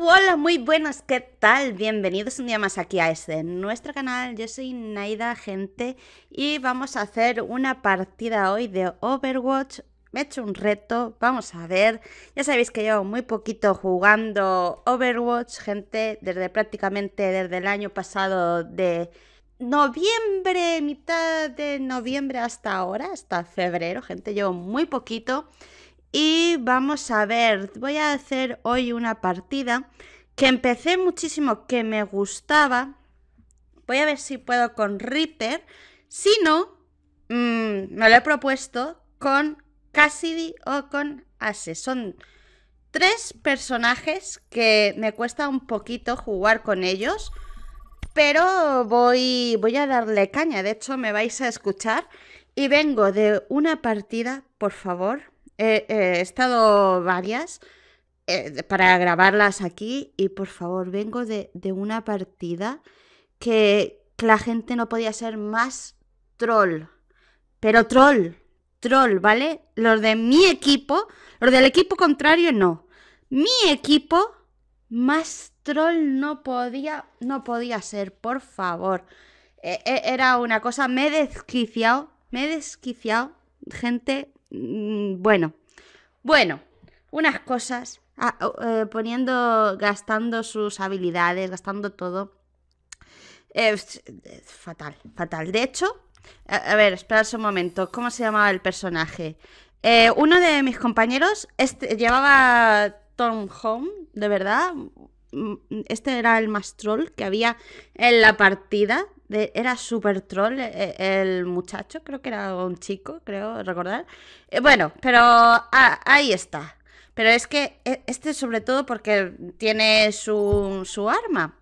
Hola, muy buenas, ¿qué tal? Bienvenidos un día más aquí a nuestro canal. Yo soy Naida, gente, y vamos a hacer una partida hoy de Overwatch. Me he hecho un reto, vamos a ver. Ya sabéis que llevo muy poquito jugando Overwatch, gente, prácticamente desde el año pasado de noviembre, mitad de noviembre hasta ahora, hasta febrero, gente, llevo muy poquito. Y vamos a ver, voy a hacer hoy una partida que empecé muchísimo, que me gustaba. Voy a ver si puedo con Reaper. Si no, me lo he propuesto con Cassidy o con Ace. Son tres personajes que me cuesta un poquito jugar con ellos, pero voy a darle caña. De hecho, me vais a escuchar. Y vengo de una partida, por favor. He estado varias para grabarlas aquí. Y por favor, vengo de una partida que la gente no podía ser más troll. Pero troll, ¿vale? Los de mi equipo, los del equipo contrario no. Mi equipo más troll no podía ser, por favor. Era una cosa, me he desquiciado, gente. Bueno, unas cosas, gastando sus habilidades, gastando todo. Fatal. De hecho, a ver, esperad un momento. ¿Cómo se llamaba el personaje? Uno de mis compañeros llevaba Tom Home, de verdad. Este era el más troll que había en la partida. Era súper troll el muchacho, creo que era un chico, creo recordar. Bueno, pero ahí está. Pero es que este sobre todo porque tiene su arma.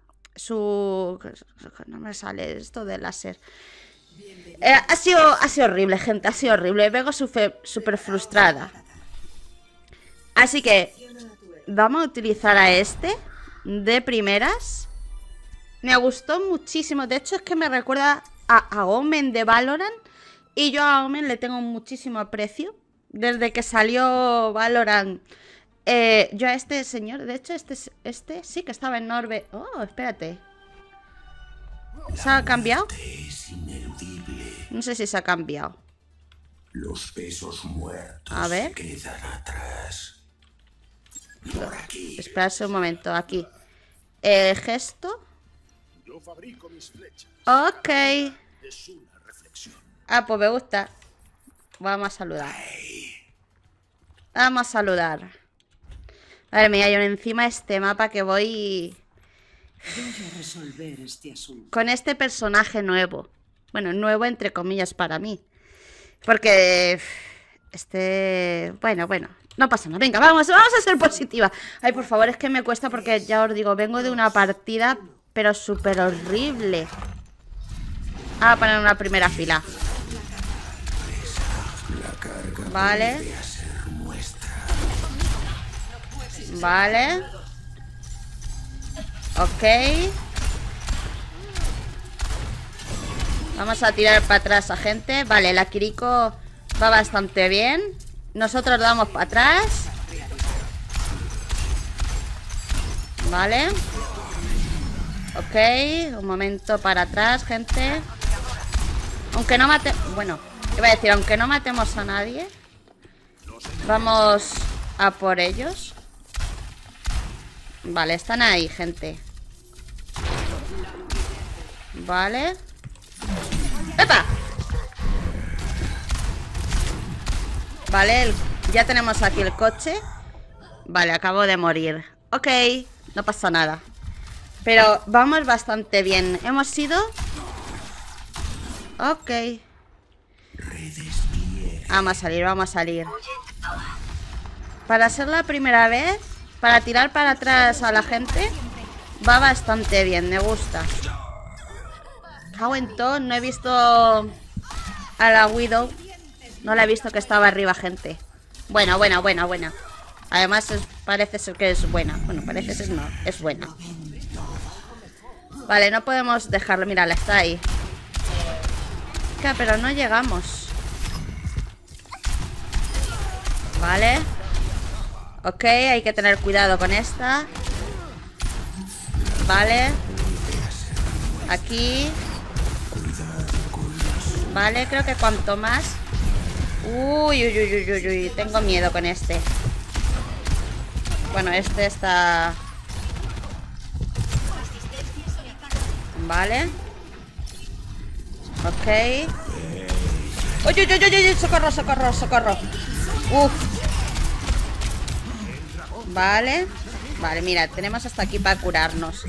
No me sale esto de láser. Ha sido horrible, gente, ha sido horrible. Vengo súper frustrada. Así que vamos a utilizar a este de primeras. Me gustó muchísimo. De hecho, es que me recuerda a Omen de Valorant. Y yo a Omen le tengo muchísimo aprecio. Desde que salió Valorant. Yo a este señor, de hecho, este sí que estaba en Norve. Oh, espérate. ¿Se ha cambiado? No sé si se ha cambiado. Los pesos muertos a ver. Se quedan atrás. Por aquí. Esperad un momento, aquí. Gesto. Yo fabrico mis flechas. Ok. Es una reflexión. Ah, pues me gusta. Vamos a saludar. Vamos a saludar. Madre mía, yo encima este mapa que voy... Voy a resolver este asunto. Con este personaje nuevo. Bueno, nuevo entre comillas para mí. Porque... Bueno, no pasa nada. Venga, vamos a ser positiva. Ay, por favor, es que me cuesta porque ya os digo, vengo de una partida, pero súper horrible. Vamos a poner una primera fila. Vale. Vale. Ok. Vamos a tirar para atrás a gente. Vale, la Kiriko va bastante bien. Nosotros damos para atrás. Vale. Ok, un momento para atrás, gente. Aunque no mate... Bueno, iba a decir, aunque no matemos a nadie, vamos a por ellos. Vale, están ahí, gente. Vale. ¡Epa! Vale, ya tenemos aquí el coche. Vale, acabo de morir. Ok, no pasa nada. Pero vamos bastante bien. Hemos ido... Ok. Vamos a salir. Para ser la primera vez, para tirar para atrás a la gente, va bastante bien, me gusta. Cago en todo, no he visto a la Widow. No la he visto que estaba arriba, gente. Buena. Además parece ser que es buena. Bueno, parece ser no, es buena. Vale, no podemos dejarlo. Mírala, está ahí. Pero no llegamos. Vale. Ok, hay que tener cuidado con esta. Vale. Aquí. Vale, creo que cuanto más. Uy, uy, uy, uy, uy, uy. Tengo miedo con este. Bueno, este está... Vale. Ok. Uy, uy, uy, uy, uy. Socorro, socorro, socorro. Uf. Vale. Vale, mira, tenemos hasta aquí para curarnos.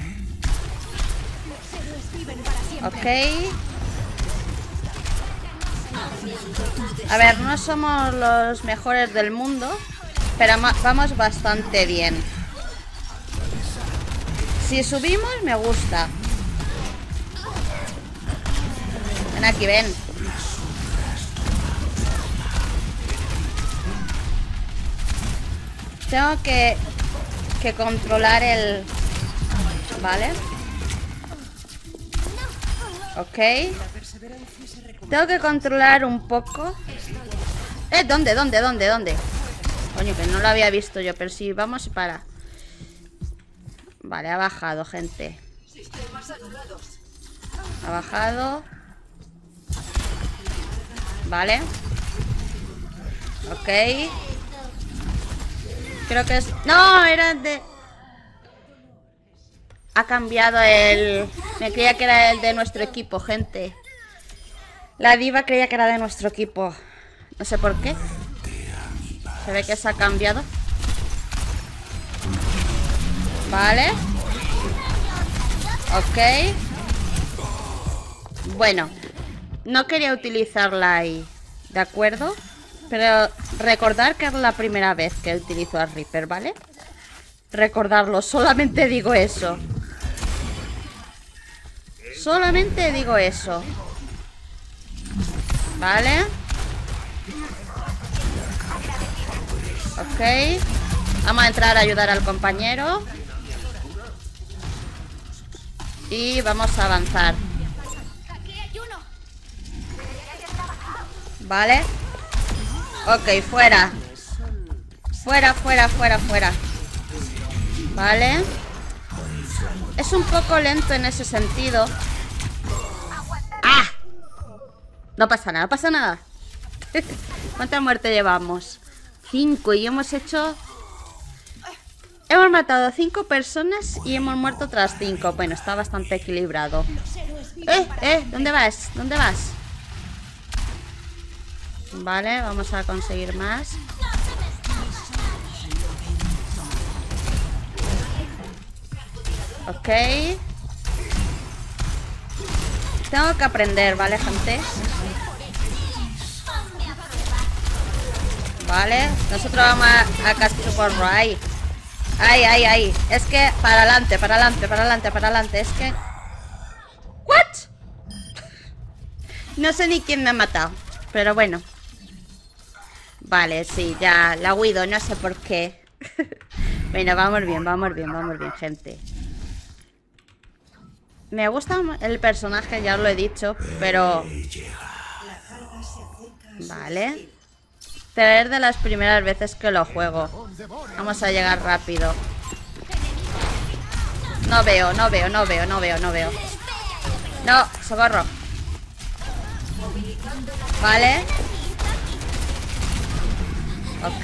Ok. A ver, no somos los mejores del mundo, pero vamos bastante bien. Si subimos, me gusta. Ven aquí, ven. Tengo que controlar el... Vale. Ok. Tengo que controlar un poco. ¿Dónde? Coño, que no lo había visto yo, pero sí, vamos para. Vale, ha bajado, gente. Ha bajado. Vale. Ok. Creo que es... No, era de... Ha cambiado el... Me creía que era el de nuestro equipo, gente. La diva creía que era de nuestro equipo. No sé por qué. Se ve que se ha cambiado. Vale. Ok. Bueno. No quería utilizarla ahí. ¿De acuerdo? Pero recordar que es la primera vez que utilizo a Reaper, ¿vale? Recordarlo. Solamente digo eso. Solamente digo eso. Vale. Ok. Vamos a entrar a ayudar al compañero. Y vamos a avanzar. Vale. Ok, fuera. Fuera, fuera, fuera, fuera. Vale. Es un poco lento en ese sentido. ¡Ah! No pasa nada, no pasa nada. ¿Cuánta muerte llevamos? 5 y hemos hecho... Hemos matado a 5 personas y hemos muerto otras 5. Bueno, está bastante equilibrado. ¿Dónde vas? ¿Dónde vas? Vale, vamos a conseguir más. Ok. Tengo que aprender, ¿vale, gente? Vale, nosotros vamos a castillo por ahí. Ahí, ahí, ahí. Es que para adelante, para adelante, para adelante, para adelante. Es que... ¿What? No sé ni quién me ha matado, pero bueno. Vale, sí, ya la huido, no sé por qué. Bueno, vamos bien, gente. Me gusta el personaje, ya os lo he dicho, pero... Vale. Pero es de las primeras veces que lo juego. Vamos a llegar rápido. No veo. No, socorro. Vale. Ok.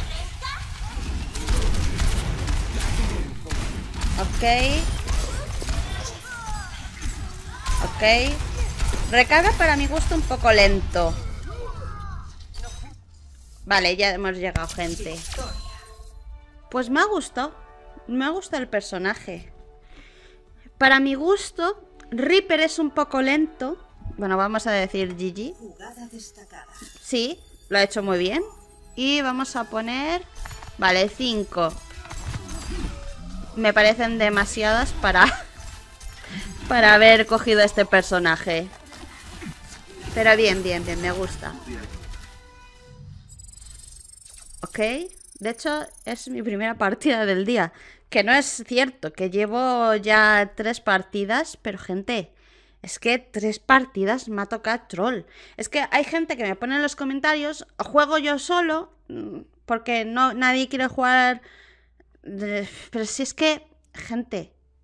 Recarga para mi gusto un poco lento. Vale, ya hemos llegado, gente. Pues me ha gustado. Me gusta el personaje. Para mi gusto, Reaper es un poco lento. Bueno, vamos a decir GG. Sí, lo ha hecho muy bien. Y vamos a poner... Vale, 5. Me parecen demasiadas para haber cogido este personaje. Pero bien, me gusta. Ok. De hecho, es mi primera partida del día. Que no es cierto, que llevo ya 3 partidas. Pero, gente, es que 3 partidas me ha tocado troll. Es que hay gente que me pone en los comentarios, juego yo solo, porque nadie quiere jugar. Pero si es que, gente,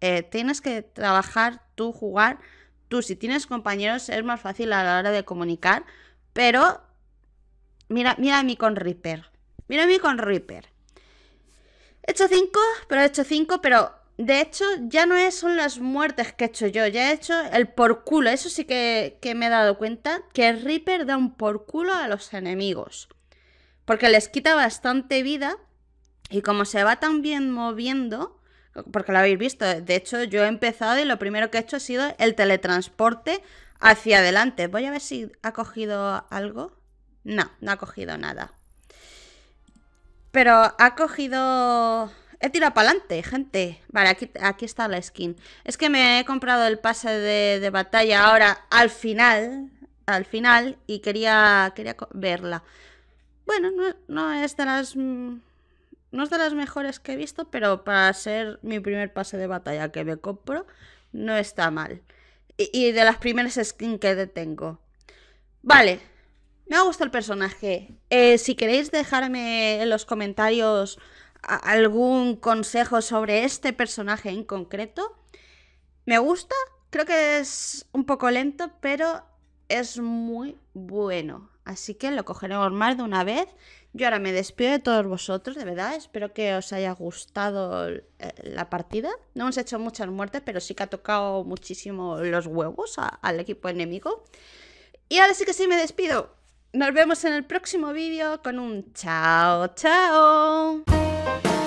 tienes que trabajar tú, jugar tú. Si tienes compañeros es más fácil a la hora de comunicar, pero mira a mí con Reaper. Mira a mí con Reaper. He hecho 5, pero de hecho ya no son las muertes que he hecho yo, ya he hecho el por culo. Eso sí que me he dado cuenta, que el Reaper da un por culo a los enemigos, porque les quita bastante vida y como se va tan bien moviendo, porque lo habéis visto, de hecho yo he empezado y lo primero que he hecho ha sido el teletransporte hacia adelante. Voy a ver si ha cogido algo. No ha cogido nada. Pero ha cogido... He tirado para adelante, gente. Vale, aquí está la skin. Es que me he comprado el pase de batalla ahora al final. Y quería verla. Bueno, no es de las... No es de las mejores que he visto, pero para ser mi primer pase de batalla que me compro, no está mal. Y de las primeras skins que tengo. Vale, me ha gustado el personaje. Si queréis dejarme en los comentarios algún consejo sobre este personaje en concreto. Me gusta, creo que es un poco lento, pero es muy bueno. Así que lo cogeremos más de una vez. Yo ahora me despido de todos vosotros, de verdad. Espero que os haya gustado la partida. No hemos hecho muchas muertes, pero sí que ha tocado muchísimo los huevos al equipo enemigo. Y ahora sí que sí me despido. Nos vemos en el próximo vídeo con un chao, chao.